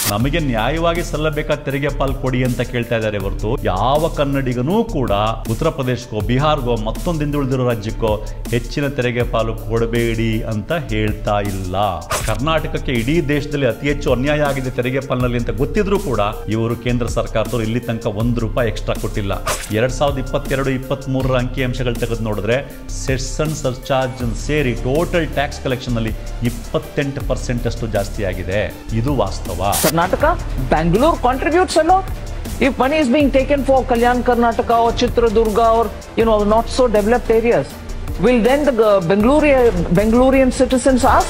ನಮಗೆ ನ್ಯಾಯವಾಗಿ ಸಲ್ಲಬೇಕಾದ ತೆರಿಗೆ ಪಾಲು ಕೊಡಿ ಅಂತ ಕೇಳ್ತಾ ಇದ್ದಾರೆ ಹೊರತು ಯಾವ ಕನ್ನಡಿಗನೂ ಕೂಡ ಉತ್ತರ ಪ್ರದೇಶಕ್ಕೋ ಬಿಹಾರ್ಗೋ ಮತ್ತೊಂದು ಹಿಂದುಳಿದಿರೋ ರಾಜ್ಯಕ್ಕೋ ಹೆಚ್ಚಿನ ತೆರಿಗೆ ಪಾಲು ಕೊಡಬೇಡಿ ಅಂತ ಹೇಳ್ತಾ ಇಲ್ಲ. ಕರ್ನಾಟಕಕ್ಕೆ ಇಡೀ ದೇಶದಲ್ಲಿ ಅತಿ ಹೆಚ್ಚು ಅನ್ಯಾಯ ಆಗಿದೆ ತೆರಿಗೆ ಪಾಲಿನಲ್ಲಿ ಅಂತ ಗೊತ್ತಿದ್ರೂ ಕೂಡ ಇವರು ಕೇಂದ್ರ ಸರ್ಕಾರದವರು ಇಲ್ಲಿ ತನಕ ₹1 ಎಕ್ಸ್ಟ್ರಾ ಕೊಟ್ಟಿಲ್ಲ. 2022-23 ಅಂಕಿಅಂಶಗಳು ತೆಗೆದು ನೋಡಿದ್ರೆ ಸೆಸ್ ಅಂಡ್ ಸರ್ಚಾರ್ಜ್ ಸೇರಿ ಟೋಟಲ್ ಟ್ಯಾಕ್ಸ್ ಕಲೆಕ್ಷನ್ ಅಲ್ಲಿ 28% ಅಷ್ಟು ಜಾಸ್ತಿ ಆಗಿದೆ. ಇದು ವಾಸ್ತವ. Karnataka, Bangalore contributes a lot. If money is being taken for Kalyan Karnataka or Chitradurga or not so developed areas, will then the Bangalorean citizens ask?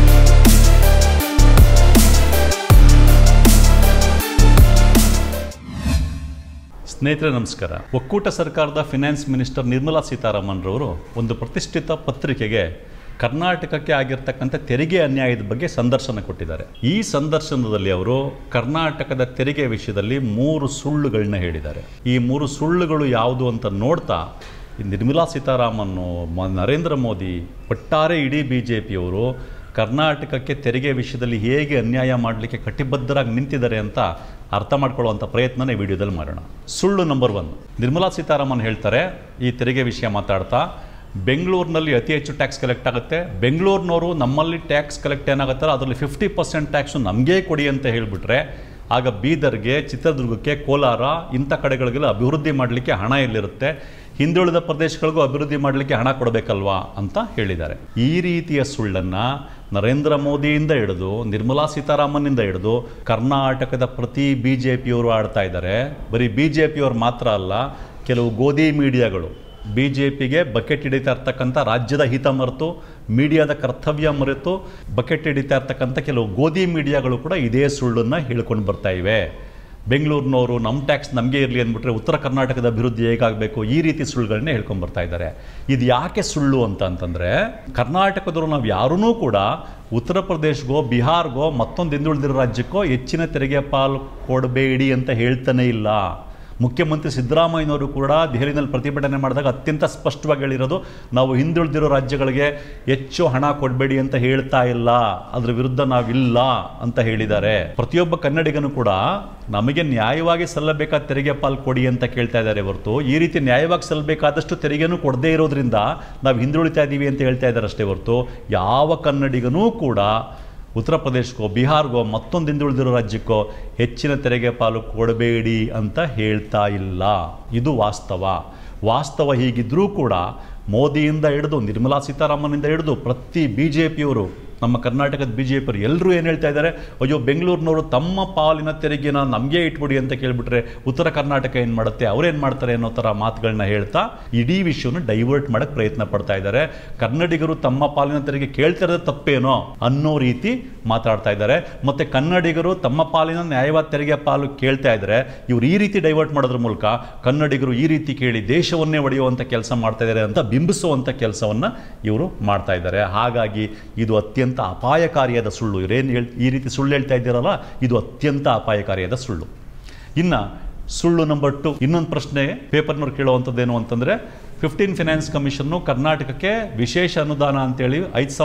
ಸ್ನೇಹಿತರೆ ನಮಸ್ಕಾರ. ಒಕ್ಕೂಟ ಸರ್ಕಾರದ ಫಿನಾನ್ಸ್ ಮಿನಿಸ್ಟರ್ ನಿರ್ಮಲಾ ಸೀತಾರಾಮನ್ ರವರು ಒಂದು ಪ್ರತಿಷ್ಠಿತ ಪತ್ರಿಕೆಗೆ ಕರ್ನಾಟಕಕ್ಕೆ ಆಗಿರ್ತಕ್ಕಂಥ ತೆರಿಗೆ ಅನ್ಯಾಯದ ಬಗ್ಗೆ ಸಂದರ್ಶನ ಕೊಟ್ಟಿದ್ದಾರೆ. ಈ ಸಂದರ್ಶನದಲ್ಲಿ ಅವರು ಕರ್ನಾಟಕದ ತೆರಿಗೆ ವಿಷಯದಲ್ಲಿ 3 ಸುಳ್ಳುಗಳನ್ನ ಹೇಳಿದ್ದಾರೆ. ಈ 3 ಸುಳ್ಳುಗಳು ಯಾವುದು ಅಂತ ನೋಡ್ತಾ ನಿರ್ಮಲಾ ಸೀತಾರಾಮನ್, ನರೇಂದ್ರ ಮೋದಿ, ಒಟ್ಟಾರೆ ಇಡೀ ಬಿಜೆಪಿಯವರು ಕರ್ನಾಟಕಕ್ಕೆ ತೆರಿಗೆ ವಿಷಯದಲ್ಲಿ ಹೇಗೆ ಅನ್ಯಾಯ ಮಾಡಲಿಕ್ಕೆ ಕಟಿಬದ್ಧರಾಗಿ ನಿಂತಿದ್ದಾರೆ ಅಂತ ಅರ್ಥ ಮಾಡ್ಕೊಳ್ಳುವಂಥ ಪ್ರಯತ್ನನೇ ವಿಡಿಯೋದಲ್ಲಿ ಮಾಡೋಣ. ಸುಳ್ಳು ನಂಬರ್ 1, ನಿರ್ಮಲಾ ಸೀತಾರಾಮನ್ ಹೇಳ್ತಾರೆ ಈ ತೆರಿಗೆ ವಿಷಯ ಮಾತಾಡ್ತಾ, ಬೆಂಗಳೂರಿನಲ್ಲಿ ಅತಿ ಹೆಚ್ಚು ಟ್ಯಾಕ್ಸ್ ಕಲೆಕ್ಟ್ ಆಗುತ್ತೆ, ಬೆಂಗಳೂರಿನವರು ನಮ್ಮಲ್ಲಿ ಟ್ಯಾಕ್ಸ್ ಕಲೆಕ್ಟ್ ಏನಾಗುತ್ತಲ್ಲ ಅದರಲ್ಲಿ 50% ಟ್ಯಾಕ್ಸು ನಮಗೇ ಕೊಡಿ ಅಂತ ಹೇಳಿಬಿಟ್ರೆ ಆಗ ಬೀದರ್ಗೆ, ಚಿತ್ರದುರ್ಗಕ್ಕೆ, ಕೋಲಾರ ಇಂಥ ಕಡೆಗಳಿಗೆಲ್ಲ ಅಭಿವೃದ್ಧಿ ಮಾಡಲಿಕ್ಕೆ ಹಣ ಎಲ್ಲಿರುತ್ತೆ, ಹಿಂದುಳಿದ ಪ್ರದೇಶಗಳಿಗೂ ಅಭಿವೃದ್ಧಿ ಮಾಡಲಿಕ್ಕೆ ಹಣ ಕೊಡಬೇಕಲ್ವಾ ಅಂತ ಹೇಳಿದ್ದಾರೆ. ಈ ರೀತಿಯ ಸುಳ್ಳನ್ನು ನರೇಂದ್ರ ಮೋದಿಯಿಂದ ಹಿಡಿದು ನಿರ್ಮಲಾ ಸೀತಾರಾಮನ್ನಿಂದ ಹಿಡಿದು ಕರ್ನಾಟಕದ ಪ್ರತಿ ಬಿಜೆಪಿಯವರು ಆಡ್ತಾ ಇದ್ದಾರೆ. ಬರೀ ಬಿಜೆಪಿಯವರು ಮಾತ್ರ ಅಲ್ಲ, ಕೆಲವು ಗೋಧಿ ಮೀಡಿಯಾಗಳು ಬಿಜೆಪಿಗೆ ಬಕೆಟ್ ಹಿಡಿತಾ ಇರ್ತಕ್ಕಂಥ ರಾಜ್ಯದ ಹಿತ ಮರೆತು, ಮೀಡಿಯಾದ ಕರ್ತವ್ಯ ಮರೆತು ಬಕೆಟ್ ಹಿಡಿತಾ ಇರ್ತಕ್ಕಂಥ ಕೆಲವು ಗೋಧಿ ಮೀಡಿಯಾಗಳು ಕೂಡ ಇದೇ ಸುಳ್ಳನ್ನು ಹೇಳ್ಕೊಂಡು ಬರ್ತಾ ಇವೆ. ಬೆಂಗಳೂರಿನವರು ನಮ್ಮ ಟ್ಯಾಕ್ಸ್ ನಮಗೆ ಇರಲಿ ಅಂದ್ಬಿಟ್ರೆ ಉತ್ತರ ಕರ್ನಾಟಕದ ಅಭಿವೃದ್ಧಿ ಹೇಗಾಗಬೇಕು, ಈ ರೀತಿ ಸುಳ್ಳುಗಳನ್ನೇ ಹೇಳ್ಕೊಂಡು ಬರ್ತಾ ಇದ್ದಾರೆ. ಇದು ಯಾಕೆ ಸುಳ್ಳು ಅಂತಂದರೆ, ಕರ್ನಾಟಕದವರು ನಾವು ಯಾರೂ ಕೂಡ ಉತ್ತರ ಪ್ರದೇಶಗೋ ಬಿಹಾರ್ಗೋ ಮತ್ತೊಂದು ಹಿಂದುಳಿದಿರೋ ರಾಜ್ಯಕ್ಕೋ ಹೆಚ್ಚಿನ ತೆರಿಗೆ ಪಾಲು ಕೊಡಬೇಡಿ ಅಂತ ಹೇಳ್ತಾನೆ ಇಲ್ಲ. ಮುಖ್ಯಮಂತ್ರಿ ಸಿದ್ದರಾಮಯ್ಯನವರು ಕೂಡ ದೆಹಲಿನಲ್ಲಿ ಪ್ರತಿಭಟನೆ ಮಾಡಿದಾಗ ಅತ್ಯಂತ ಸ್ಪಷ್ಟವಾಗಿ ಹೇಳಿರೋದು, ನಾವು ಹಿಂದುಳಿದಿರೋ ರಾಜ್ಯಗಳಿಗೆ ಹೆಚ್ಚು ಹಣ ಕೊಡಬೇಡಿ ಅಂತ ಹೇಳ್ತಾ ಇಲ್ಲ, ಅದರ ವಿರುದ್ಧ ನಾವಿಲ್ಲ ಅಂತ ಹೇಳಿದ್ದಾರೆ. ಪ್ರತಿಯೊಬ್ಬ ಕನ್ನಡಿಗನು ಕೂಡ ನಮಗೆ ನ್ಯಾಯವಾಗಿ ಸಲ್ಲಬೇಕಾದ ತೆರಿಗೆ ಪಾಲು ಕೊಡಿ ಅಂತ ಕೇಳ್ತಾ ಇದ್ದಾರೆ ಹೊರತು ಈ ರೀತಿ ನ್ಯಾಯವಾಗಿ ಸಲ್ಲಬೇಕಾದಷ್ಟು ತೆರಿಗೆನೂ ಕೊಡದೇ ಇರೋದ್ರಿಂದ ನಾವು ಹಿಂದುಳಿತಾ ಇದ್ದೀವಿ ಅಂತ ಹೇಳ್ತಾ ಇದ್ದಾರೆ ಅಷ್ಟೇ ಹೊರತು ಯಾವ ಕನ್ನಡಿಗನೂ ಕೂಡ ಉತ್ತರ ಪ್ರದೇಶಕ್ಕೋ ಬಿಹಾರ್ಗೋ ಮತ್ತೊಂದು ಹಿಂದುಳಿದಿರೋ ರಾಜ್ಯಕ್ಕೋ ಹೆಚ್ಚಿನ ತೆರಿಗೆ ಪಾಲು ಕೊಡಬೇಡಿ ಅಂತ ಹೇಳ್ತಾ ಇಲ್ಲ. ಇದು ವಾಸ್ತವ. ಹೀಗಿದ್ರೂ ಕೂಡ ಮೋದಿಯಿಂದ ಹಿಡಿದು ನಿರ್ಮಲಾ ಸೀತಾರಾಮನ್ನಿಂದ ಹಿಡಿದು ಪ್ರತಿ ಬಿಜೆಪಿಯವರು, ನಮ್ಮ ಕರ್ನಾಟಕದ ಬಿಜೆಪಿಯವರು ಎಲ್ಲರೂ ಏನು ಹೇಳ್ತಾ ಇದ್ದಾರೆ, ಅಯ್ಯೋ ಬೆಂಗಳೂರಿನವರು ತಮ್ಮ ಪಾಲಿನ ತೆರಿಗೆನ ನಮಗೆ ಇಟ್ಬಿಡಿ ಅಂತ ಕೇಳಿಬಿಟ್ರೆ ಉತ್ತರ ಕರ್ನಾಟಕ ಏನು ಮಾಡುತ್ತೆ, ಅವರೇನು ಮಾಡ್ತಾರೆ ಅನ್ನೋ ಥರ ಮಾತುಗಳನ್ನ ಹೇಳ್ತಾ ಇಡೀ ವಿಷಯವನ್ನು ಡೈವರ್ಟ್ ಮಾಡೋಕ್ಕೆ ಪ್ರಯತ್ನ ಪಡ್ತಾ ಇದ್ದಾರೆ. ಕನ್ನಡಿಗರು ತಮ್ಮ ಪಾಲಿನ ತೆರಿಗೆ ಕೇಳ್ತಿರೋದು ತಪ್ಪೇನೋ ಅನ್ನೋ ರೀತಿ ಮಾತಾಡ್ತಾ ಇದ್ದಾರೆ. ಮತ್ತು ಕನ್ನಡಿಗರು ತಮ್ಮ ಪಾಲಿನ ನ್ಯಾಯವಾದ ತೆರಿಗೆ ಪಾಲು ಕೇಳ್ತಾ ಇದ್ದಾರೆ. ಇವರು ಈ ರೀತಿ ಡೈವರ್ಟ್ ಮಾಡೋದ್ರ ಮೂಲಕ ಕನ್ನಡಿಗರು ಈ ರೀತಿ ಕೇಳಿ ದೇಶವನ್ನೇ ಒಡೆಯುವಂಥ ಕೆಲಸ ಮಾಡ್ತಾ ಇದ್ದಾರೆ ಅಂತ ಬಿಂಬಿಸುವಂಥ ಕೆಲಸವನ್ನು ಇವರು ಮಾಡ್ತಾ ಇದ್ದಾರೆ. ಹಾಗಾಗಿ ಇದು ಅತ್ಯಂತ ಅಪಾಯಕಾರಿಯಾದ ಸುಳ್ಳು. ಇವರೇನು ಈ ರೀತಿ ಸುಳ್ಳು ಹೇಳ್ತಾ ಇದ್ದೀರಲ್ಲ, ಇದು ಅತ್ಯಂತ ಅಪಾಯಕಾರಿಯಾದ ಸುಳ್ಳು. ಇನ್ನು ಸುಳ್ಳು ನಂಬರ್ 2, ಇನ್ನೊಂದು ಪ್ರಶ್ನೆ ಪೇಪರ್ನವ್ರು ಕೇಳುವಂಥದ್ದೇನು ಅಂತಂದರೆ, 15 ಫಿನಾನ್ಸ್ ಕಮಿಷನ್ನು ಕರ್ನಾಟಕಕ್ಕೆ ವಿಶೇಷ ಅನುದಾನ ಅಂತೇಳಿ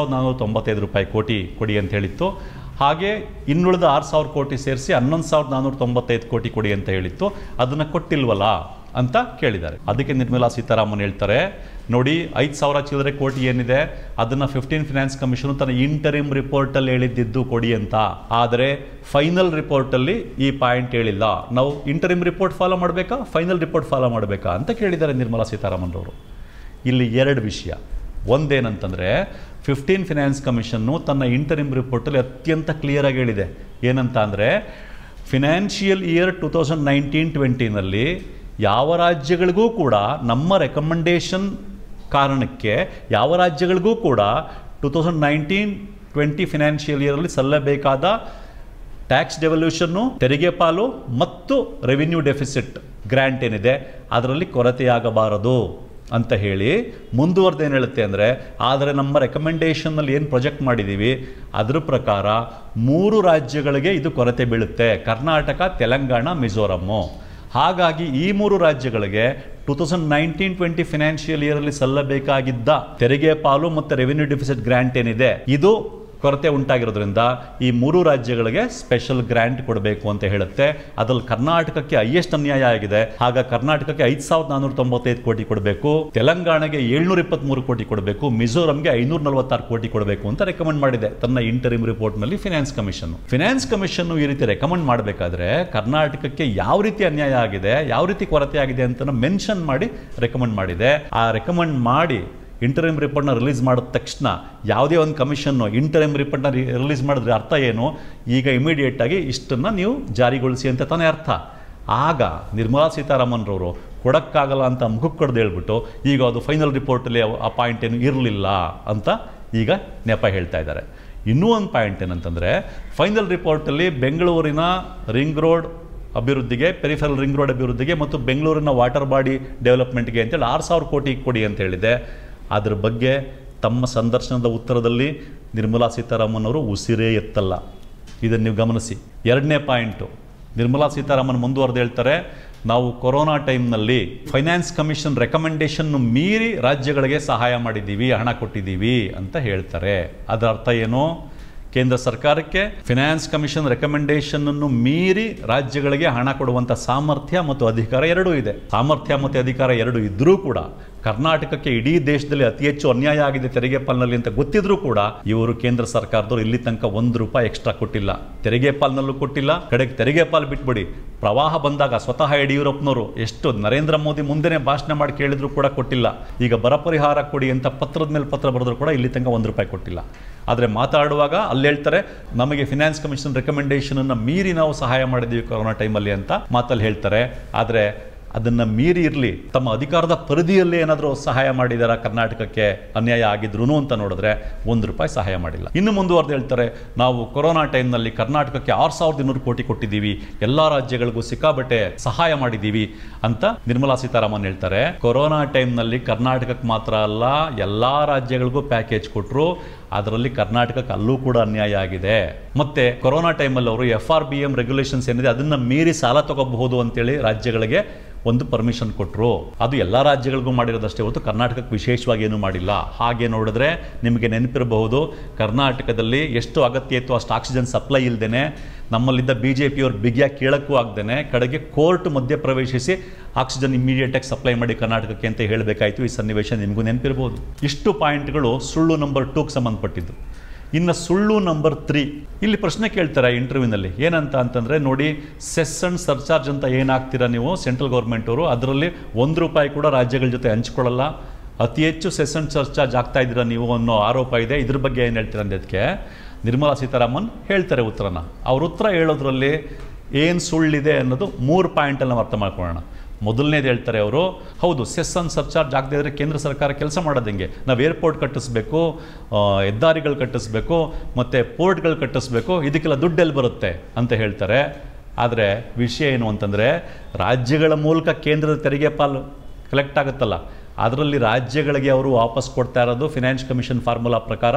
₹5,495 ಕೋಟಿ ಕೊಡಿ ಅಂತ ಹೇಳಿತ್ತು. ಹಾಗೆ ಇನ್ನುಳಿದ 6,000 ಕೋಟಿ ಸೇರಿಸಿ 11,495 ಕೋಟಿ ಕೊಡಿ ಅಂತ ಹೇಳಿತ್ತು. ಅದನ್ನು ಕೊಟ್ಟಿಲ್ವಲ್ಲ ಅಂತ ಕೇಳಿದ್ದಾರೆ. ಅದಕ್ಕೆ ನಿರ್ಮಲಾ ಸೀತಾರಾಮನ್ ಹೇಳ್ತಾರೆ, ನೋಡಿ 5,000 ಚಿಲ್ಲರೆ ಕೋಟಿ ಏನಿದೆ ಅದನ್ನು 15 ಫಿನಾನ್ಸ್ ಕಮಿಷನ್ ತನ್ನ ಇಂಟರಿಮ್ ರಿಪೋರ್ಟಲ್ಲಿ ಹೇಳಿದ್ದು ಕೊಡಿ ಅಂತ. ಆದರೆ ಫೈನಲ್ ರಿಪೋರ್ಟಲ್ಲಿ ಈ ಪಾಯಿಂಟ್ ಹೇಳಿಲ್ಲ. ನಾವು ಇಂಟರಿಮ್ ರಿಪೋರ್ಟ್ ಫಾಲೋ ಮಾಡಬೇಕಾ, ಫೈನಲ್ ರಿಪೋರ್ಟ್ ಫಾಲೋ ಮಾಡಬೇಕಾ ಅಂತ ಕೇಳಿದ್ದಾರೆ ನಿರ್ಮಲಾ ಸೀತಾರಾಮನ್ ಅವರು. ಇಲ್ಲಿ 2 ವಿಷಯ. ಒಂದೇನಂತಂದರೆ, 15 ಫಿನಾನ್ಸ್ ಕಮಿಷನ್ನು ತನ್ನ ಇಂಟರಿಮ್ ರಿಪೋರ್ಟಲ್ಲಿ ಅತ್ಯಂತ ಕ್ಲಿಯರಾಗಿ ಹೇಳಿದೆ. ಏನಂತ ಅಂದರೆ, ಫಿನಾನ್ಷಿಯಲ್ ಇಯರ್ 2019-20ನಲ್ಲಿ ಯಾವ ರಾಜ್ಯಗಳಿಗೂ ಕೂಡ ನಮ್ಮ ರೆಕಮೆಂಡೇಶನ್ ಕಾರಣಕ್ಕೆ ಯಾವ ರಾಜ್ಯಗಳಿಗೂ ಕೂಡ 2019-20 ಫಿನಾನ್ಷಿಯಲ್ ಇಯರಲ್ಲಿ ಸಲ್ಲಬೇಕಾದ ಟ್ಯಾಕ್ಸ್ ಡೆವಲ್ಯೂಷನ್ನು, ತೆರಿಗೆ ಪಾಲು ಮತ್ತು ರೆವಿನ್ಯೂ ಡೆಫಿಸಿಟ್ ಗ್ರ್ಯಾಂಟ್ ಏನಿದೆ ಅದರಲ್ಲಿ ಕೊರತೆಯಾಗಬಾರದು ಅಂತ ಹೇಳಿ ಮುಂದುವರೆದು ಏನು ಹೇಳುತ್ತೆ ಅಂದರೆ, ಆದರೆ ನಮ್ಮ ರೆಕಮೆಂಡೇಷನ್ನಲ್ಲಿ ಏನು ಪ್ರೊಜೆಕ್ಟ್ ಮಾಡಿದ್ದೀವಿ ಅದರ ಪ್ರಕಾರ 3 ರಾಜ್ಯಗಳಿಗೆ ಇದು ಕೊರತೆ ಬೀಳುತ್ತೆ, ಕರ್ನಾಟಕ, ತೆಲಂಗಾಣ, ಮಿಜೋರಮ್ಮು. ಹಾಗಾಗಿ ಈ 3 ರಾಜ್ಯಗಳಿಗೆ 2019-20 ಫಿನಾನ್ಷಿಯಲ್ ಇಯರಲ್ಲಿ ಸಲ್ಲಬೇಕಾಗಿದ್ದ ತೆರಿಗೆ ಪಾಲು ಮತ್ತು ರೆವಿನ್ಯೂ ಡೆಫಿಸಿಟ್ ಗ್ರಾಂಟ್ ಏನಿದೆ ಇದು ಕೊರತೆ ಉಂಟಾಗಿರೋದ್ರಿಂದ ಈ 3 ರಾಜ್ಯಗಳಿಗೆ ಸ್ಪೆಷಲ್ ಗ್ರಾಂಟ್ ಕೊಡಬೇಕು ಅಂತ ಹೇಳುತ್ತೆ. ಅದ್ರಲ್ಲಿ ಕರ್ನಾಟಕಕ್ಕೆ ಹೈಯೆಸ್ಟ್ ಅನ್ಯಾಯ ಆಗಿದೆ. ಆಗ ಕರ್ನಾಟಕಕ್ಕೆ 5495 ಕೋಟಿ ಕೊಡಬೇಕು, ತೆಲಂಗಾಣಗೆ 723 ಕೋಟಿ ಕೊಡಬೇಕು, ಮಿಜೋರಂಗೆ 546 ಕೋಟಿ ಕೊಡಬೇಕು ಅಂತ ರೆಕಮೆಂಡ್ ಮಾಡಿದೆ ತನ್ನ ಇಂಟರಿಮ್ ರಿಪೋರ್ಟ್ ನಲ್ಲಿ ಫಿನಾನ್ಸ್ ಕಮಿಷನ್. ಈ ರೀತಿ ರೆಕಮೆಂಡ್ ಮಾಡಬೇಕಾದ್ರೆ ಕರ್ನಾಟಕಕ್ಕೆ ಯಾವ ರೀತಿ ಅನ್ಯಾಯ ಆಗಿದೆ, ಯಾವ ರೀತಿ ಕೊರತೆ ಆಗಿದೆ ಅಂತ ಮೆನ್ಷನ್ ಮಾಡಿ ರೆಕಮೆಂಡ್ ಮಾಡಿದೆ. ಆ ರೆಕಮೆಂಡ್ ಮಾಡಿ ಇಂಟರಿಮ್ ರಿಪೋರ್ಟ್ನ ರಿಲೀಸ್ ಮಾಡಿದ ತಕ್ಷಣ ಯಾವುದೇ ಒಂದು ಕಮಿಷನ್ನು ಇಂಟರಿಮ್ ರಿಪೋರ್ಟ್ನ ರಿಲೀಸ್ ಮಾಡಿದ್ರೆ ಅರ್ಥ ಏನು, ಈಗ ಇಮಿಡಿಯೇಟ್ ಆಗಿ ಇಷ್ಟನ್ನು ನೀವು ಜಾರಿಗೊಳಿಸಿ ಅಂತ ತಾನೇ ಅರ್ಥ. ಆಗ ನಿರ್ಮಲಾ ಸೀತಾರಾಮನ್ ರವರು ಕೊಡಕ್ಕಾಗಲ್ಲ ಅಂತ ಮುಖಕ್ಕೆ ಕಡ್ದು ಹೇಳ್ಬಿಟ್ಟು ಈಗ ಅದು ಫೈನಲ್ ರಿಪೋರ್ಟಲ್ಲಿ ಆ ಪಾಯಿಂಟ್ ಏನು ಇರಲಿಲ್ಲ ಅಂತ ಈಗ ನೆಪ ಹೇಳ್ತಾ ಇದ್ದಾರೆ. ಇನ್ನೂ ಒಂದು ಪಾಯಿಂಟ್ ಏನಂತಂದರೆ, ಫೈನಲ್ ರಿಪೋರ್ಟಲ್ಲಿ ಬೆಂಗಳೂರಿನ ರಿಂಗ್ ರೋಡ್ ಅಭಿವೃದ್ಧಿಗೆ, ಪೆರಿಫೆರಲ್ ರಿಂಗ್ ರೋಡ್ ಅಭಿವೃದ್ಧಿಗೆ ಮತ್ತು ಬೆಂಗಳೂರಿನ ವಾಟರ್ ಬಾಡಿ ಡೆವಲಪ್ಮೆಂಟ್ಗೆ ಅಂತೇಳಿ 6000 ಕೋಟಿ ಕೊಡಿ ಅಂತ ಹೇಳಿದೆ. ಅದ್ರ ಬಗ್ಗೆ ತಮ್ಮ ಸಂದರ್ಶನದ ಉತ್ತರದಲ್ಲಿ ನಿರ್ಮಲಾ ಸೀತಾರಾಮನ್ ಅವರು ಉಸಿರೇ ಎತ್ತಲ್ಲ. ಇದನ್ನು ನೀವು ಗಮನಿಸಿ. ಎರಡನೇ ಪಾಯಿಂಟು, ನಿರ್ಮಲಾ ಸೀತಾರಾಮನ್ ಮುಂದುವರೆದು ಹೇಳ್ತಾರೆ, ನಾವು ಕೊರೋನಾ ಟೈಮ್ನಲ್ಲಿ ಫೈನಾನ್ಸ್ ಕಮಿಷನ್ ರೆಕಮೆಂಡೇಶನ್ ಮೀರಿ ರಾಜ್ಯಗಳಿಗೆ ಸಹಾಯ ಮಾಡಿದ್ದೀವಿ, ಹಣ ಕೊಟ್ಟಿದ್ದೀವಿ ಅಂತ ಹೇಳ್ತಾರೆ. ಅದರ ಅರ್ಥ ಏನು? ಕೇಂದ್ರ ಸರ್ಕಾರಕ್ಕೆ ಫಿನಾನ್ಸ್ ಕಮಿಷನ್ ರೆಕಮೆಂಡೇಶನ್ ಅನ್ನು ಮೀರಿ ರಾಜ್ಯಗಳಿಗೆ ಹಣ ಕೊಡುವಂಥ ಸಾಮರ್ಥ್ಯ ಮತ್ತು ಅಧಿಕಾರ ಎರಡೂ ಇದೆ. ಸಾಮರ್ಥ್ಯ ಮತ್ತು ಅಧಿಕಾರ ಎರಡು ಇದ್ರೂ ಕೂಡ ಕರ್ನಾಟಕಕ್ಕೆ ಇಡೀ ದೇಶದಲ್ಲಿ ಅತಿ ಹೆಚ್ಚು ಅನ್ಯಾಯ ಆಗಿದೆ ತೆರಿಗೆ ಪಾಲಿನಲ್ಲಿ ಅಂತ ಗೊತ್ತಿದ್ರೂ ಕೂಡ ಇವರು ಕೇಂದ್ರ ಸರ್ಕಾರದವರು ಇಲ್ಲಿ ತನಕ ₹1 ಎಕ್ಸ್ಟ್ರಾ ಕೊಟ್ಟಿಲ್ಲ. ತೆರಿಗೆ ಪಾಲಿನಲ್ಲೂ ಕೊಟ್ಟಿಲ್ಲ. ಕಡೆಗೆ ತೆರಿಗೆ ಪಾಲು ಬಿಟ್ಬಿಡಿ, ಪ್ರವಾಹ ಬಂದಾಗ ಸ್ವತಃ ಯಡಿಯೂರಪ್ಪನವರು ಎಷ್ಟು ನರೇಂದ್ರ ಮೋದಿ ಮುಂದೆನೇ ಭಾಷಣ ಮಾಡಿ ಕೇಳಿದ್ರು ಕೂಡ ಕೊಟ್ಟಿಲ್ಲ. ಈಗ ಬರ ಪರಿಹಾರ ಕೊಡಿ ಅಂತ ಪತ್ರದ ಮೇಲೆ ಪತ್ರ ಬರೆದ್ರು ಕೂಡ ಇಲ್ಲಿ ತನಕ ₹1 ಕೊಟ್ಟಿಲ್ಲ. ಆದರೆ ಮಾತಾಡುವಾಗ ಅಲ್ಲಿ ಹೇಳ್ತಾರೆ, ನಮಗೆ ಫಿನಾನ್ಸ್ ಕಮಿಷನ್ ರೆಕಮೆಂಡೇಶನ್ ಅನ್ನು ಮೀರಿ ನಾವು ಸಹಾಯ ಮಾಡಿದ್ದೀವಿ ಕೊರೋನಾ ಟೈಮಲ್ಲಿ ಅಂತ ಮಾತಲ್ಲಿ ಹೇಳ್ತಾರೆ. ಆದರೆ ಅದನ್ನು ಮೀರಿ ಇರಲಿ, ತಮ್ಮ ಅಧಿಕಾರದ ಪರಿಧಿಯಲ್ಲಿ ಏನಾದರೂ ಸಹಾಯ ಮಾಡಿದಾರ ಕರ್ನಾಟಕಕ್ಕೆ ಅನ್ಯಾಯ ಆಗಿದ್ರು ಅಂತ ನೋಡಿದ್ರೆ ₹1 ಸಹಾಯ ಮಾಡಿಲ್ಲ. ಇನ್ನು ಮುಂದುವರೆದು ಹೇಳ್ತಾರೆ, ನಾವು ಕೊರೋನಾ ಟೈಮ್ನಲ್ಲಿ ಕರ್ನಾಟಕಕ್ಕೆ 6200 ಕೋಟಿ ಕೊಟ್ಟಿದ್ದೀವಿ, ಎಲ್ಲ ರಾಜ್ಯಗಳಿಗೂ ಸಿಕ್ಕಾಬಟ್ಟೆ ಸಹಾಯ ಮಾಡಿದ್ದೀವಿ ಅಂತ ನಿರ್ಮಲಾ ಸೀತಾರಾಮನ್ ಹೇಳ್ತಾರೆ. ಕೊರೋನಾ ಟೈಮ್ನಲ್ಲಿ ಕರ್ನಾಟಕಕ್ಕೆ ಮಾತ್ರ ಅಲ್ಲ, ಎಲ್ಲ ರಾಜ್ಯಗಳಿಗೂ ಪ್ಯಾಕೇಜ್ ಕೊಟ್ಟರು. ಅದರಲ್ಲಿ ಕರ್ನಾಟಕಕ್ಕೆ ಅಲ್ಲೂ ಕೂಡ ಅನ್ಯಾಯ ಆಗಿದೆ. ಮತ್ತೆ ಕೊರೋನಾ ಟೈಮಲ್ಲಿ ಅವರು FRBM ರೆಗ್ಯುಲೇಷನ್ಸ್ ಏನಿದೆ ಅದನ್ನು ಮೀರಿ ಸಾಲ ತಗೋಬಹುದು ಅಂತೇಳಿ ರಾಜ್ಯಗಳಿಗೆ ಒಂದು ಪರ್ಮಿಷನ್ ಕೊಟ್ಟರು. ಅದು ಎಲ್ಲ ರಾಜ್ಯಗಳಿಗೂ ಮಾಡಿರೋದಷ್ಟೇ ಹೊರತು ಕರ್ನಾಟಕಕ್ಕೆ ವಿಶೇಷವಾಗಿ ಏನೂ ಮಾಡಿಲ್ಲ. ಹಾಗೆ ನೋಡಿದ್ರೆ ನಿಮಗೆ ನೆನಪಿರಬಹುದು, ಕರ್ನಾಟಕದಲ್ಲಿ ಎಷ್ಟು ಅಗತ್ಯ ಇತ್ತು ಅಷ್ಟು ಆಕ್ಸಿಜನ್ ಸಪ್ಲೈ ಇಲ್ಲದೇನೆ ನಮ್ಮಲ್ಲಿದ್ದ BJPಯವರು ಬಿಗಿಯಾಗಿ ಕೇಳಕ್ಕೂ ಆಗದೇನೆ ಕಡೆಗೆ ಕೋರ್ಟ್ ಮಧ್ಯೆ ಪ್ರವೇಶಿಸಿ ಆಕ್ಸಿಜನ್ ಇಮಿಡಿಯೇಟಾಗಿ ಸಪ್ಲೈ ಮಾಡಿ ಕರ್ನಾಟಕಕ್ಕೆ ಅಂತ ಹೇಳಬೇಕಾಯಿತು. ಈ ಸನ್ನಿವೇಶ ನಿಮಗೂ ನೆನಪಿರ್ಬೋದು. ಇಷ್ಟು ಪಾಯಿಂಟ್ಗಳು ಸುಳ್ಳು ನಂಬರ್ 2ಗೆ ಸಂಬಂಧಪಟ್ಟಿದ್ದು. ಇನ್ನು ಸುಳ್ಳು ನಂಬರ್ 3, ಇಲ್ಲಿ ಪ್ರಶ್ನೆ ಕೇಳ್ತಾರೆ ಇಂಟರ್ವ್ಯೂನಲ್ಲಿ. ಏನಂತ ಅಂತಂದರೆ, ನೋಡಿ ಸೆಸ್ ಅಂಡ್ ಸರ್ಚಾರ್ಜ್ ಅಂತ ಏನಾಗ್ತೀರಾ ನೀವು ಸೆಂಟ್ರಲ್ ಗೌರ್ಮೆಂಟ್ ಅವರು, ಅದರಲ್ಲಿ ₹1 ಕೂಡ ರಾಜ್ಯಗಳ ಜೊತೆ ಹಂಚ್ಕೊಳ್ಳಲ್ಲ, ಅತಿ ಹೆಚ್ಚು ಸೆಸ್ ಅಂಡ್ ಸರ್ಚಾರ್ಜ್ ಆಗ್ತಾ ಇದ್ದೀರಾ ನೀವು ಅನ್ನೋ ಆರೋಪ ಇದೆ. ಇದ್ರ ಬಗ್ಗೆ ಏನು ಹೇಳ್ತೀರಾ ಅಂದಕ್ಕೆ ನಿರ್ಮಲಾ ಸೀತಾರಾಮನ್ ಹೇಳ್ತಾರೆ ಉತ್ತರನ. ಅವ್ರ ಉತ್ತರ ಹೇಳೋದ್ರಲ್ಲಿ ಏನು ಸುಳ್ಳಿದೆ ಅನ್ನೋದು 3 ಪಾಯಿಂಟಲ್ಲಿ ನಾವು ಅರ್ಥ ಮಾಡ್ಕೊಳ್ಳೋಣ. ಮೊದಲನೇದು ಹೇಳ್ತಾರೆ ಅವರು, ಹೌದು ಸೆಸ್ ಅಂಡ್ ಸರ್ಚಾರ್ಜ್ ಆಗದೆ ಇದ್ದರೆ ಕೇಂದ್ರ ಸರ್ಕಾರ ಕೆಲಸ ಮಾಡೋದಂಗೆ, ನಾವು ಏರ್ಪೋರ್ಟ್ ಕಟ್ಟಿಸ್ಬೇಕು, ಹೆದ್ದಾರಿಗಳು ಕಟ್ಟಿಸ್ಬೇಕು, ಮತ್ತು ಪೋರ್ಟ್ಗಳು ಕಟ್ಟಿಸ್ಬೇಕು, ಇದಕ್ಕೆಲ್ಲ ದುಡ್ಡೆಲ್ಲಿ ಬರುತ್ತೆ ಅಂತ ಹೇಳ್ತಾರೆ. ಆದರೆ ವಿಷಯ ಏನು ಅಂತಂದರೆ, ರಾಜ್ಯಗಳ ಮೂಲಕ ಕೇಂದ್ರದ ತೆರಿಗೆ ಪಾಲು ಕಲೆಕ್ಟ್ ಆಗುತ್ತಲ್ಲ, ಅದರಲ್ಲಿ ರಾಜ್ಯಗಳಿಗೆ ಅವರು ವಾಪಸ್ ಕೊಡ್ತಾ ಇರೋದು ಫಿನಾನ್ಸ್ ಕಮಿಷನ್ ಫಾರ್ಮುಲಾ ಪ್ರಕಾರ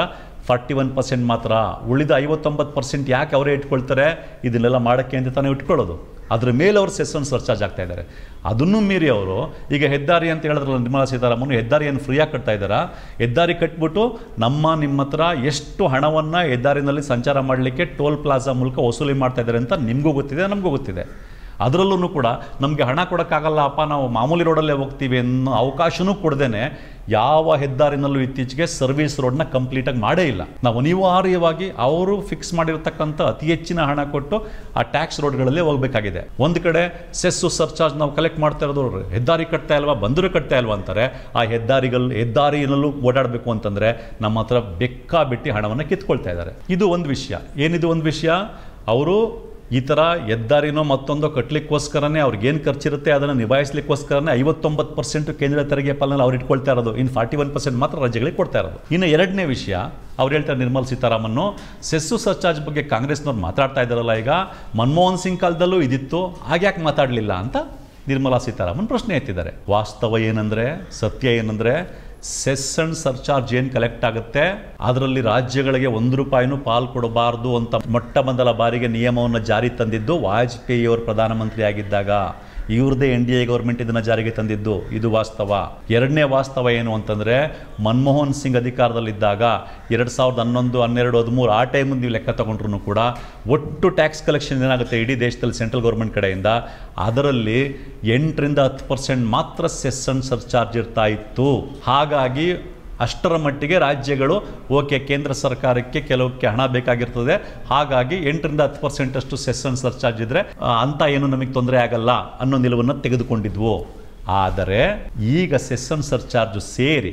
41% ಮಾತ್ರ. ಉಳಿದ 59% ಯಾಕೆ ಅವರೇ ಇಟ್ಕೊಳ್ತಾರೆ? ಇದನ್ನೆಲ್ಲ ಮಾಡೋಕ್ಕೆ ಅಂತ ತಾನೇ ಇಟ್ಕೊಳ್ಳೋದು. ಅದರ ಮೇಲೆ ಅವರು ಸೆಸ್ ಅಂಡ್ ಸರ್ಚಾರ್ಜ್ ಆಗ್ತಾ ಇದ್ದಾರೆ. ಅದನ್ನು ಮೀರಿ ಅವರು ಈಗ ಹೆದ್ದಾರಿ ಅಂತ ಹೇಳಿದ್ರಲ್ಲ ನಿರ್ಮಲಾ ಸೀತಾರಾಮನ್, ಹೆದ್ದಾರಿಯನ್ನು ಫ್ರೀಯಾಗಿ ಕಟ್ತಾ ಇದ್ದಾರಾ? ಹೆದ್ದಾರಿ ಕಟ್ಬಿಟ್ಟು ನಿಮ್ಮ ಹತ್ರ ಎಷ್ಟು ಹಣವನ್ನು ಹೆದ್ದಾರಿನಲ್ಲಿ ಸಂಚಾರ ಮಾಡಲಿಕ್ಕೆ ಟೋಲ್ ಪ್ಲಾಜಾ ಮೂಲಕ ವಸೂಲಿ ಮಾಡ್ತಾ ಇದ್ದಾರೆ ಅಂತ ನಿಮಗೂ ಗೊತ್ತಿದೆ, ನಮಗೂ ಗೊತ್ತಿದೆ. ಅದರಲ್ಲೂ ಕೂಡ ನಮಗೆ ಹಣ ಕೊಡೋಕ್ಕಾಗಲ್ಲ ಅಪ್ಪ, ನಾವು ಮಾಮೂಲಿ ರೋಡಲ್ಲೇ ಹೋಗ್ತೀವಿ ಅನ್ನೋ ಅವಕಾಶನೂ ಕೊಡದೇನೆ ಯಾವ ಹೆದ್ದಾರಿನಲ್ಲೂ ಇತ್ತೀಚೆಗೆ ಸರ್ವಿಸ್ ರೋಡ್ನ ಕಂಪ್ಲೀಟಾಗಿ ಮಾಡೇ ಇಲ್ಲ. ನಾವು ಅನಿವಾರ್ಯವಾಗಿ ಅವರು ಫಿಕ್ಸ್ ಮಾಡಿರತಕ್ಕಂಥ ಅತಿ ಹೆಚ್ಚಿನ ಹಣ ಕೊಟ್ಟು ಆ ಟ್ಯಾಕ್ಸ್ ರೋಡ್ಗಳಲ್ಲೇ ಹೋಗಬೇಕಾಗಿದೆ. ಒಂದು ಕಡೆ ಸೆಸ್ಸು ಸರ್ಚಾರ್ಜ್ ನಾವು ಕಲೆಕ್ಟ್ ಮಾಡ್ತಾ ಇರೋದು ಹೆದ್ದಾರಿ ಕಟ್ತಾ ಇಲ್ವಾ, ಬಂದರು ಕಟ್ತಾ ಇಲ್ವಾ ಅಂತಾರೆ. ಆ ಹೆದ್ದಾರಿನಲ್ಲೂ ಓಡಾಡಬೇಕು ಅಂತಂದರೆ ನಮ್ಮ ಹತ್ರ ಬೆಕ್ಕಾಬಿಟ್ಟು ಹಣವನ್ನು ಕಿತ್ಕೊಳ್ತಾ ಇದ್ದಾರೆ. ಇದು ಒಂದು ವಿಷಯ. ಏನಿದು ಒಂದು ವಿಷಯ, ಅವರು ಈ ಥರ ಹೆದ್ದಾರಿನೋ ಮತ್ತೊಂದೋ ಕಟ್ಟಲಿಕ್ಕೋಸ್ಕರನೇ ಅವ್ರಿಗೇನು ಖರ್ಚಿರುತ್ತೆ ಅದನ್ನು ನಿಭಾಯಿಸಲಿಕ್ಕೋಸ್ಕರನೇ 59% ಕೇಂದ್ರ ತೆರಿಗೆ ಪಾಲನಲ್ಲಿ ಅವ್ರು ಇಟ್ಕೊಳ್ತಾ ಇರೋದು. ಇನ್ನು 41% ಮಾತ್ರ ರಾಜ್ಯಗಳಿಗೆ ಕೊಡ್ತಾ ಇರೋದು. ಇನ್ನು ಎರಡನೇ ವಿಷಯ, ಅವ್ರು ಹೇಳ್ತಾರೆ ನಿರ್ಮಲಾ ಸೀತಾರಾಮನ್ನು, ಸೆಸ್ಸು ಸರ್ಚಾರ್ಜ್ ಬಗ್ಗೆ ಕಾಂಗ್ರೆಸ್ನವ್ರು ಮಾತಾಡ್ತಾ ಇದ್ದಾರಲ್ಲ, ಈಗ ಮನಮೋಹನ್ ಸಿಂಗ್ ಕಾಲದಲ್ಲೂ ಇದಿತ್ತು, ಹಾಗ್ಯಾಕೆ ಮಾತಾಡಲಿಲ್ಲ ಅಂತ ನಿರ್ಮಲಾ ಸೀತಾರಾಮನ್ ಪ್ರಶ್ನೆ ಎತ್ತಿದ್ದಾರೆ. ವಾಸ್ತವ ಏನಂದರೆ, ಸತ್ಯ ಏನಂದರೆ, ಸೆಸ್ ಅಂಡ್ ಸರ್ಚಾರ್ಜ್ ಏನು ಕಲೆಕ್ಟ್ ಆಗುತ್ತೆ ಅದರಲ್ಲಿ ರಾಜ್ಯಗಳಿಗೆ ₹1 ಪಾಲು ಕೊಡಬಾರ್ದು ಅಂತ ಮೊಟ್ಟ ಮೊದಲ ಬಾರಿಗೆ ನಿಯಮವನ್ನು ಜಾರಿ ತಂದಿದ್ದು ವಾಜಪೇಯಿ ಅವರು ಪ್ರಧಾನಮಂತ್ರಿ ಆಗಿದ್ದಾಗ. ಇವ್ರದೇ NDA ಗೌರ್ಮೆಂಟ್ ಇದನ್ನು ಜಾರಿಗೆ ತಂದಿದ್ದು. ಇದು ವಾಸ್ತವ. ಎರಡನೇ ವಾಸ್ತವ ಏನು ಅಂತಂದರೆ, ಮನಮೋಹನ್ ಸಿಂಗ್ ಅಧಿಕಾರದಲ್ಲಿದ್ದಾಗ 2011, 12, 13 ಆ ಟೈಮಲ್ಲಿ ನೀವು ಲೆಕ್ಕ ತಗೊಂಡ್ರು ಕೂಡ ಒಟ್ಟು ಟ್ಯಾಕ್ಸ್ ಕಲೆಕ್ಷನ್ ಏನಾಗುತ್ತೆ ಇಡೀ ದೇಶದಲ್ಲಿ ಸೆಂಟ್ರಲ್ ಗೌರ್ಮೆಂಟ್ ಕಡೆಯಿಂದ, ಅದರಲ್ಲಿ 8ರಿಂದ 10% ಮಾತ್ರ ಸೆಸ್ ಅಂಡ್ ಸರ್ಚಾರ್ಜ್ ಇರ್ತಾ ಇತ್ತು. ಹಾಗಾಗಿ ಅಷ್ಟರ ಮಟ್ಟಿಗೆ ರಾಜ್ಯಗಳು ಓಕೆ, ಕೇಂದ್ರ ಸರ್ಕಾರಕ್ಕೆ ಕೆಲವಕ್ಕೆ ಹಣ ಬೇಕಾಗಿರ್ತದೆ, ಹಾಗಾಗಿ 8ರಿಂದ 10% ಅಷ್ಟು ಸೆಸ್ ಅಂಡ್ ಸರ್ಚಾರ್ಜ್ ಇದ್ರೆ ಅಂತ ಏನು ನಮಗೆ ತೊಂದರೆ ಆಗಲ್ಲ ಅನ್ನೋ ನಿಲುವನ್ನು ತೆಗೆದುಕೊಂಡಿದ್ವು. ಆದರೆ ಈಗ ಸೆಸ್ ಅಂಡ್ ಸರ್ಚಾರ್ಜ್ ಸೇರಿ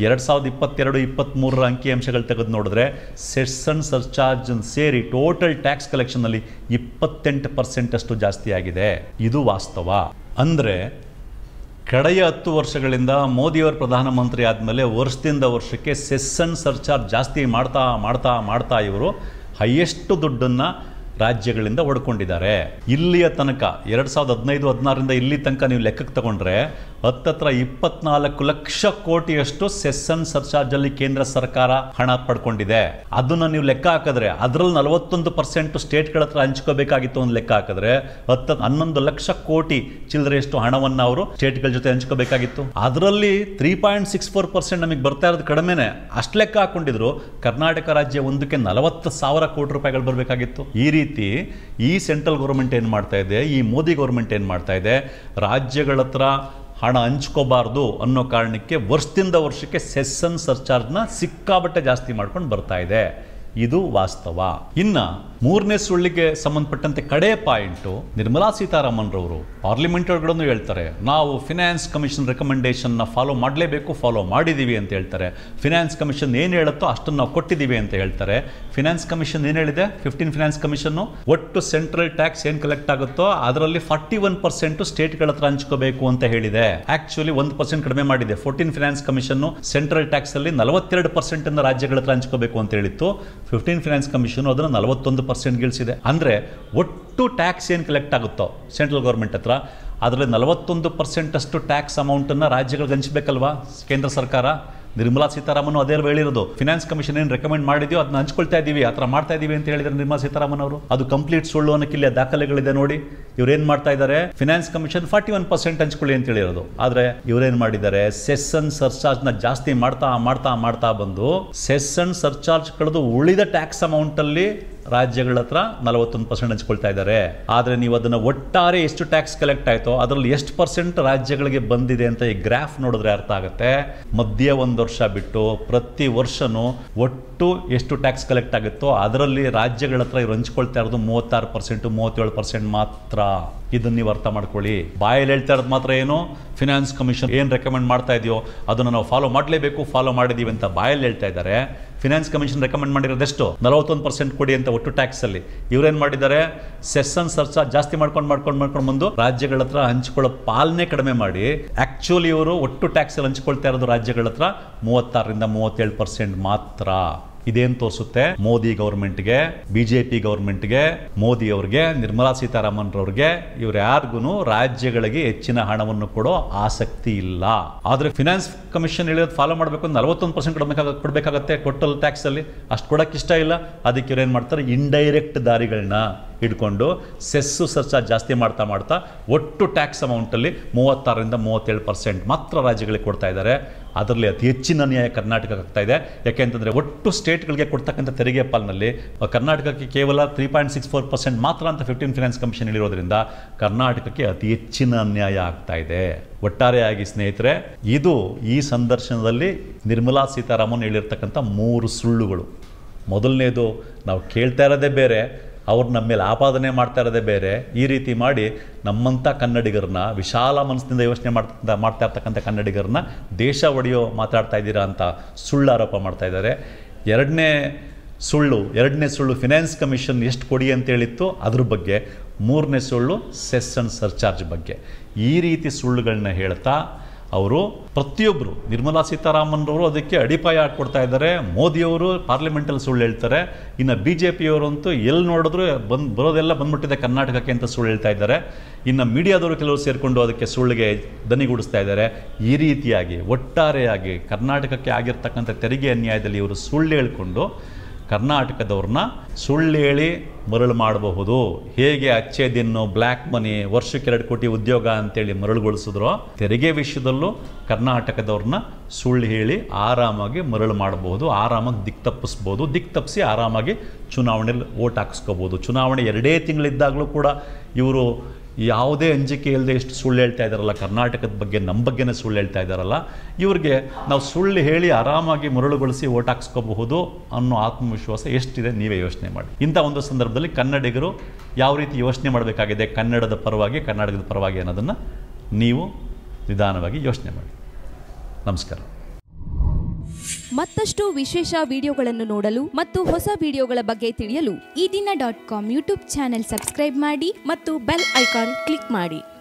2022-23 ಅಂಕಿಅಂಶಗಳು ತೆಗೆದು ನೋಡಿದ್ರೆ ಸೆಸ್ ಅಂಡ್ ಸರ್ಚಾರ್ಜ್ ಸೇರಿ ಟೋಟಲ್ ಟ್ಯಾಕ್ಸ್ ಕಲೆಕ್ಷನ್ನಲ್ಲಿ 28% ಅಷ್ಟು ಜಾಸ್ತಿ ಆಗಿದೆ. ಇದು ವಾಸ್ತವ. ಅಂದರೆ ಕಡೆಯ 10 ವರ್ಷಗಳಿಂದ ಮೋದಿಯವರು ಪ್ರಧಾನಮಂತ್ರಿ ಆದಮೇಲೆ ವರ್ಷದಿಂದ ವರ್ಷಕ್ಕೆ ಸೆಸ್ ಅಂಡ್ ಸರ್ಚಾರ್ಜ್ ಜಾಸ್ತಿ ಮಾಡ್ತಾ ಮಾಡ್ತಾ ಮಾಡ್ತಾ ಇವರು ಹೈಯೆಸ್ಟ್ ದುಡ್ಡನ್ನು ರಾಜ್ಯಗಳಿಂದ ಹೊಡ್ಕೊಂಡಿದ್ದಾರೆ. ಇಲ್ಲಿಯ ತನಕ 2015-16ರಿಂದ ಇಲ್ಲಿ ತನಕ ನೀವು ಲೆಕ್ಕಕ್ಕೆ ತಗೊಂಡ್ರೆ ಹತ್ತತ್ರ 24 ಲಕ್ಷ ಕೋಟಿಯಷ್ಟು ಸೆಸ್ ಅಂಡ್ ಸರ್ಚಾರ್ಜಲ್ಲಿ ಕೇಂದ್ರ ಸರ್ಕಾರ ಹಣ ಪಡ್ಕೊಂಡಿದೆ. ಅದನ್ನು ನೀವು ಲೆಕ್ಕ ಹಾಕಿದ್ರೆ ಅದರಲ್ಲಿ 41% ಸ್ಟೇಟ್ಗಳ ಹತ್ರ ಹಂಚ್ಕೋಬೇಕಾಗಿತ್ತು ಅಂತ ಲೆಕ್ಕ ಹಾಕಿದ್ರೆ 11 ಲಕ್ಷ ಕೋಟಿ ಚಿಲ್ಲರೆಯಷ್ಟು ಹಣವನ್ನು ಅವರು ಸ್ಟೇಟ್ಗಳ ಜೊತೆ ಹಂಚ್ಕೋಬೇಕಾಗಿತ್ತು. ಅದರಲ್ಲಿ 3.64% ನಮಗೆ ಬರ್ತಾ ಇರೋದು ಕಡಿಮೆನೆ. ಅಷ್ಟು ಲೆಕ್ಕ ಹಾಕೊಂಡಿದ್ರು ಕರ್ನಾಟಕ ರಾಜ್ಯ ಒಂದಕ್ಕೆ 40,000 ಕೋಟಿ ರೂಪಾಯಿಗಳು ಬರಬೇಕಾಗಿತ್ತು. ಈ ರೀತಿ ಈ ಸೆಂಟ್ರಲ್ ಗೌರ್ಮೆಂಟ್ ಏನು ಮಾಡ್ತಾ ಇದೆ, ಈ ಮೋದಿ ಗೌರ್ಮೆಂಟ್ ಏನು ಮಾಡ್ತಾ ಇದೆ, ರಾಜ್ಯಗಳ ಹತ್ರ ಹಣ ಹಂಚ್ಕೋಬಾರ್ದು ಅನ್ನೋ ಕಾರಣಕ್ಕೆ ವರ್ಷದಿಂದ ವರ್ಷಕ್ಕೆ ಸೆಸ್ ಅಂಡ್ ಸರ್ಚಾರ್ಜ್ನ ಸಿಕ್ಕಾಬಟ್ಟೆ ಜಾಸ್ತಿ ಮಾಡ್ಕೊಂಡು ಬರ್ತಾ ಇದೆ. ಇದು ವಾಸ್ತವ. ಇನ್ನು ಮೂರನೇ ಸುಳ್ಳಿಗೆ ಸಂಬಂಧಪಟ್ಟಂತೆ ಕಡೆ ಪಾಯಿಂಟು, ನಿರ್ಮಲಾ ಸೀತಾರಾಮನ್ ರವರು ಪಾರ್ಲಿಮೆಂಟ್ ಒಳಗಡೆ ಹೇಳ್ತಾರೆ, ನಾವು ಫಿನಾನ್ಸ್ ಕಮಿಷನ್ ರೆಕಮೆಂಡೇಶನ್ನ ಫಾಲೋ ಮಾಡಲೇಬೇಕು, ಫಾಲೋ ಮಾಡಿದ್ದೀವಿ ಅಂತ ಹೇಳ್ತಾರೆ. ಫಿನಾನ್ಸ್ ಕಮಿಷನ್ ಏನು ಹೇಳುತ್ತೋ ಅಷ್ಟನ್ನು ನಾವು ಕೊಟ್ಟಿದ್ದೀವಿ ಅಂತ ಹೇಳ್ತಾರೆ. ಫಿನಾನ್ಸ್ ಕಮಿಷನ್ ಏನು ಹೇಳಿದೆ, 15 ಫಿನಾನ್ಸ್ ಕಮಿಷನ್ನು ಒಟ್ಟು ಸೆಂಟ್ರಲ್ ಟ್ಯಾಕ್ಸ್ ಏನು ಕಲೆಕ್ಟ್ ಆಗುತ್ತೋ ಅದರಲ್ಲಿ 41% ಸ್ಟೇಟ್ಗಳ ಹತ್ರ ಹಂಚ್ಕೋಬೇಕು ಅಂತ ಹೇಳಿದೆ. ಆಕ್ಚುಲಿ 1% ಕಡಿಮೆ ಮಾಡಿದೆ. 14 ಫಿನಾನ್ಸ್ ಕಮಿಷನ್ ಸೆಂಟ್ರಲ್ ಟ್ಯಾಕ್ಸ್ ಅಲ್ಲಿ 42% ಅನ್ನು ರಾಜ್ಯಗಳ ಹತ್ರ ಹಂಚ್ಕೋಬೇಕು ಅಂತ ಹೇಳಿತ್ತು. 15 ಫಿನಾನ್ಸ್ ಕಮಿಷನ್ ಅದನ್ನು 41% ಗಿಳಿಸಿದೆ. ಅಂದರೆ ಒಟ್ಟು ಟ್ಯಾಕ್ಸ್ ಏನು ಕಲೆಕ್ಟ್ ಆಗುತ್ತೋ ಸೆಂಟ್ರಲ್ ಗೌರ್ಮೆಂಟ್ ಹತ್ರ ಅದರಲ್ಲಿ 41% ಅಷ್ಟು ಟ್ಯಾಕ್ಸ್ ಅಮೌಂಟನ್ನು ರಾಜ್ಯಗಳಿಗೆ ಹಂಚಬೇಕಲ್ವಾ ಕೇಂದ್ರ ಸರ್ಕಾರ. ನಿರ್ಮಲಾ ಸೀತಾರಾಮನ್ ಅದೇ ಹೇಳಿರೋದು, ಫಿನಾನ್ಸ್ ಕಮಿಷನ್ ಏನು ರೆಕಮೆಂಡ್ ಮಾಡಿದ್ಯೋ ಅದನ್ನ ಹಂಚ್ಕೊಳ್ತಾ ಇದ್ದೀವಿ, ಆ ಥರ ಮಾಡ್ತಾ ಇದ್ದೀವಿ ಅಂತ ಹೇಳಿದ್ರೆ ನಿರ್ಮಲಾ ಸೀತಾರಾಮನ್ ಅವರು. ಅದು ಕಂಪ್ಲೀಟ್ ಸುಳ್ಳು ಅನ್ನೋಕ್ಕೆ ಇಲ್ಲಿ ದಾಖಲೆಗಳಿದೆ ನೋಡಿ. ಇವ್ರೇನು ಮಾಡ್ತಾ ಇದ್ದಾರೆ, ಫಿನಾನ್ಸ್ ಕಮಿಷನ್ 41% ಹಂಚ್ಕೊಳ್ಳಿ ಅಂತ ಹೇಳಿರೋದು. ಆದರೆ ಇವರೇನು ಮಾಡಿದ್ದಾರೆ, ಸೆಸ್ ಅಂಡ್ ಸರ್ಚಾರ್ಜ್ನ ಜಾಸ್ತಿ ಮಾಡ್ತಾ ಮಾಡ್ತಾ ಮಾಡ್ತಾ ಬಂದು ಸೆಸ್ ಅಂಡ್ ಸರ್ಚಾರ್ಜ್ ಕಳೆದು ಉಳಿದ ಟ್ಯಾಕ್ಸ್ ಅಮೌಂಟಲ್ಲಿ ರಾಜ್ಯಗಳ ಹತ್ರ 41% ಹಂಚ್ಕೊಳ್ತಾ ಇದ್ದಾರೆ. ಆದರೆ ನೀವು ಅದನ್ನು ಒಟ್ಟಾರೆ ಎಷ್ಟು ಟ್ಯಾಕ್ಸ್ ಕಲೆಕ್ಟ್ ಆಯಿತೋ ಅದರಲ್ಲಿ ಎಷ್ಟು % ರಾಜ್ಯಗಳಿಗೆ ಬಂದಿದೆ ಅಂತ ಈ ಗ್ರಾಫ್ ನೋಡಿದ್ರೆ ಅರ್ಥ ಆಗುತ್ತೆ. ಮಧ್ಯ ಒಂದು ವರ್ಷ ಬಿಟ್ಟು ಪ್ರತಿ ವರ್ಷನೂ ಒಟ್ಟು ಎಷ್ಟು ಟ್ಯಾಕ್ಸ್ ಕಲೆಕ್ಟ್ ಆಗುತ್ತೋ ಅದರಲ್ಲಿ ರಾಜ್ಯಗಳ ಹತ್ರ ಇವ್ರು ಹಂಚ್ಕೊಳ್ತಾ ಇರೋದು 36%, 37% ಮಾತ್ರ. ಇದನ್ನು ನೀವು ಅರ್ಥ ಮಾಡ್ಕೊಳ್ಳಿ. ಬಾಯಲ್ಲಿ ಹೇಳ್ತಾ ಇರೋದು ಮಾತ್ರ ಏನು, ಫಿನಾನ್ಸ್ ಕಮಿಷನ್ ಏನು ರೆಕಮೆಂಡ್ ಮಾಡ್ತಾ ಇದೆಯೋ ಅದನ್ನು ನಾವು ಫಾಲೋ ಮಾಡಲೇಬೇಕು, ಫಾಲೋ ಮಾಡಿದ್ದೀವಿ ಅಂತ ಬಾಯಲ್ಲಿ ಹೇಳ್ತಾ ಇದ್ದಾರೆ. ಫಿನಾನ್ಸ್ ಕಮಿಷನ್ ರೆಕಮೆಂಡ್ ಮಾಡಿರೋದೆಷ್ಟು 41% ಕೊಡಿ ಅಂತ ಒಟ್ಟು ಟ್ಯಾಕ್ಸ್ ಅಲ್ಲಿ. ಇವರೇನು ಮಾಡಿದ್ದಾರೆ, ಸೆಸ್ ಅಂಡ್ ಸರ್ಚಾರ್ಜ್ ಜಾಸ್ತಿ ಮಾಡ್ಕೊಂಡು ಬಂದು ರಾಜ್ಯಗಳ ಹತ್ರ ಹಂಚ್ಕೊಳ್ಳೋ ಪಾಲನೆ ಕಡಿಮೆ ಮಾಡಿ ಆಕ್ಚುಲಿ ಇವರು ಒಟ್ಟು ಟ್ಯಾಕ್ಸ್ ಅಲ್ಲಿ ಹಂಚ್ಕೊಳ್ತಾ ಇರೋದು ರಾಜ್ಯಗಳ ಹತ್ರ 36ರಿಂದ 37% ಮಾತ್ರ. ಇದೇನು ತೋರಿಸುತ್ತೆ, ಮೋದಿ ಗೌರ್ಮೆಂಟ್ಗೆ, ಬಿಜೆಪಿ ಗೌರ್ಮೆಂಟ್ಗೆ, ಮೋದಿ ಅವ್ರಿಗೆ, ನಿರ್ಮಲಾ ಸೀತಾರಾಮನ್ ರವ್ರಿಗೆ ಇವ್ರು ಯಾರಿಗೂ ರಾಜ್ಯಗಳಿಗೆ ಹೆಚ್ಚಿನ ಹಣವನ್ನು ಕೊಡೋ ಆಸಕ್ತಿ ಇಲ್ಲ. ಆದ್ರೆ ಫಿನಾನ್ಸ್ ಕಮಿಷನ್ ಹೇಳಿರೋದು ಫಾಲೋ ಮಾಡಬೇಕು, 41% ಕೊಡಬೇಕಾಗತ್ತೆ ಟೋಟಲ್ ಟ್ಯಾಕ್ಸ್ ಅಲ್ಲಿ. ಅಷ್ಟು ಕೊಡಕ್ಕೆ ಇಷ್ಟ ಇಲ್ಲ. ಅದಕ್ಕೆ ಇವ್ರು ಏನು ಮಾಡ್ತಾರೆ, ಇಂಡೈರೆಕ್ಟ್ ದಾರಿಗಳನ್ನ ಹಿಡ್ಕೊಂಡು ಸೆಸ್ಸು ಸರ್ಚಾರ್ಜ್ ಜಾಸ್ತಿ ಮಾಡ್ತಾ ಮಾಡ್ತಾ ಒಟ್ಟು ಟ್ಯಾಕ್ಸ್ ಅಮೌಂಟಲ್ಲಿ 36ರಿಂದ 37% ಮಾತ್ರ ರಾಜ್ಯಗಳಿಗೆ ಕೊಡ್ತಾ ಇದ್ದಾರೆ. ಅದರಲ್ಲಿ ಅತಿ ಹೆಚ್ಚಿನ ಅನ್ಯಾಯ ಕರ್ನಾಟಕಕ್ಕೆ ಆಗ್ತಾ ಇದೆ. ಯಾಕೆಂತಂದರೆ ಒಟ್ಟು ಸ್ಟೇಟ್ಗಳಿಗೆ ಕೊಡ್ತಕ್ಕಂಥ ತೆರಿಗೆ ಪಾಲಿನಲ್ಲಿ ಕರ್ನಾಟಕಕ್ಕೆ ಕೇವಲ 3.64% ಮಾತ್ರ ಅಂತ 15 ಫಿನಾನ್ಸ್ ಕಮಿಷನ್ ಹೇಳಿರೋದ್ರಿಂದ ಕರ್ನಾಟಕಕ್ಕೆ ಅತಿ ಹೆಚ್ಚಿನ ಅನ್ಯಾಯ ಆಗ್ತಾ ಇದೆ. ಒಟ್ಟಾರೆಯಾಗಿ ಸ್ನೇಹಿತರೆ, ಇದು ಈ ಸಂದರ್ಶನದಲ್ಲಿ ನಿರ್ಮಲಾ ಸೀತಾರಾಮನ್ ಹೇಳಿರ್ತಕ್ಕಂಥ 3 ಸುಳ್ಳುಗಳು. ಮೊದಲನೇದು, ನಾವು ಕೇಳ್ತಾ ಇರೋದೇ ಬೇರೆ, ಅವ್ರು ನಮ್ಮ ಮೇಲೆ ಆಪಾದನೆ ಮಾಡ್ತಾ ಇರೋದೇ ಬೇರೆ. ಈ ರೀತಿ ಮಾಡಿ ನಮ್ಮಂಥ ಕನ್ನಡಿಗರನ್ನ, ವಿಶಾಲ ಮನಸ್ಸಿನಿಂದ ಯೋಚನೆ ಮಾಡ್ತಾ ಇರ್ತಕ್ಕಂಥ ಕನ್ನಡಿಗರನ್ನ ದೇಶ ಒಡೆಯೋ ಮಾತಾಡ್ತಾ ಇದ್ದೀರಾ ಅಂತ ಸುಳ್ಳು ಆರೋಪ ಮಾಡ್ತಾ ಇದ್ದಾರೆ. ಎರಡನೇ ಸುಳ್ಳು ಫಿನಾನ್ಸ್ ಕಮಿಷನ್ ಎಷ್ಟು ಕೊಡಿ ಅಂತ ಹೇಳಿತ್ತು ಅದ್ರ ಬಗ್ಗೆ. ಮೂರನೇ ಸುಳ್ಳು ಸೆಸ್ ಅಂಡ್ ಸರ್ಚಾರ್ಜ್ ಬಗ್ಗೆ. ಈ ರೀತಿ ಸುಳ್ಳುಗಳನ್ನ ಹೇಳ್ತಾ ಅವರು ಪ್ರತಿಯೊಬ್ಬರು, ನಿರ್ಮಲಾ ಸೀತಾರಾಮನ್ ರವರು ಅದಕ್ಕೆ ಅಡಿಪಾಯ ಹಾಕ್ಕೊಡ್ತಾ ಇದ್ದಾರೆ. ಮೋದಿಯವರು ಪಾರ್ಲಿಮೆಂಟಲ್ಲಿ ಸುಳ್ಳು ಹೇಳ್ತಾರೆ. ಇನ್ನು BJPಯವರಂತೂ ಎಲ್ಲಿ ನೋಡಿದ್ರು ಬರೋದೆಲ್ಲ ಬಂದ್ಬಿಟ್ಟಿದೆ ಕರ್ನಾಟಕಕ್ಕೆ ಅಂತ ಸುಳ್ಳು ಹೇಳ್ತಾ ಇದ್ದಾರೆ. ಇನ್ನು ಮೀಡಿಯಾದವರು ಕೆಲವರು ಸೇರಿಕೊಂಡು ಅದಕ್ಕೆ ಸುಳ್ಳಿಗೆ ದನಿಗೂಡಿಸ್ತಾ ಇದ್ದಾರೆ. ಈ ರೀತಿಯಾಗಿ ಒಟ್ಟಾರೆಯಾಗಿ ಕರ್ನಾಟಕಕ್ಕೆ ಆಗಿರ್ತಕ್ಕಂಥ ತೆರಿಗೆ ಅನ್ಯಾಯದಲ್ಲಿ ಇವರು ಸುಳ್ಳು ಹೇಳ್ಕೊಂಡು ಕರ್ನಾಟಕದವ್ರನ್ನ ಸುಳ್ಳು ಹೇಳಿ ಮರಳು ಮಾಡಬಹುದು. ಹೇಗೆ ಅಚ್ಚೆ ದಿನ್ನು ಬ್ಲ್ಯಾಕ್ ಮನಿ ವರ್ಷಕ್ಕೆ 2 ಕೋಟಿ ಉದ್ಯೋಗ ಅಂತೇಳಿ ಮರಳುಗೊಳಿಸಿದ್ರೋ, ತೆರಿಗೆ ವಿಷಯದಲ್ಲೂ ಕರ್ನಾಟಕದವ್ರನ್ನ ಸುಳ್ಳು ಹೇಳಿ ಆರಾಮಾಗಿ ಮರಳು ಮಾಡಬಹುದು, ಆರಾಮಾಗಿ ದಿಕ್ಕು ತಪ್ಪಿಸಿ ಆರಾಮಾಗಿ ಚುನಾವಣೆಯಲ್ಲಿ ಓಟ್ ಹಾಕಿಸ್ಕೋಬೋದು. ಚುನಾವಣೆ 2 ತಿಂಗಳಿದ್ದಾಗಲೂ ಕೂಡ ಇವರು ಯಾವುದೇ ಅಂಜಿಕೆ ಇಲ್ಲದೆ ಎಷ್ಟು ಸುಳ್ಳು ಹೇಳ್ತಾ ಇದ್ದಾರಲ್ಲ, ಕರ್ನಾಟಕದ ಬಗ್ಗೆ ನಮ್ಮ ಬಗ್ಗೆನೇ ಸುಳ್ಳು ಹೇಳ್ತಾ ಇದ್ದಾರಲ್ಲ, ಇವ್ರಿಗೆ ನಾವು ಸುಳ್ಳು ಹೇಳಿ ಆರಾಮಾಗಿ ಮರಳುಗೊಳಿಸಿ ಓಟ್ ಹಾಕ್ಸ್ಕೋಬಹುದು ಅನ್ನೋ ಆತ್ಮವಿಶ್ವಾಸ ಎಷ್ಟಿದೆ ನೀವೇ ಯೋಚನೆ ಮಾಡಿ. ಇಂಥ ಒಂದು ಸಂದರ್ಭದಲ್ಲಿ ಕನ್ನಡಿಗರು ಯಾವ ರೀತಿ ಯೋಚನೆ ಮಾಡಬೇಕಾಗಿದೆ ಕನ್ನಡದ ಪರವಾಗಿ, ಕರ್ನಾಟಕದ ಪರವಾಗಿ ಅನ್ನೋದನ್ನು ನೀವು ನಿಧಾನವಾಗಿ ಯೋಚನೆ ಮಾಡಿ. ನಮಸ್ಕಾರ. ಮತ್ತಷ್ಟು ವಿಶೇಷ ವಿಡಿಯೋಗಳನ್ನು ನೋಡಲು ಮತ್ತು ಹೊಸ ವಿಡಿಯೋಗಳ ಬಗ್ಗೆ ತಿಳಿಯಲು ಈ ದಿನ .com ಯೂಟ್ಯೂಬ್ ಚಾನೆಲ್ ಸಬ್ಸ್ಕ್ರೈಬ್ ಮಾಡಿ ಮತ್ತು ಬೆಲ್ ಐಕಾನ್ ಕ್ಲಿಕ್ ಮಾಡಿ.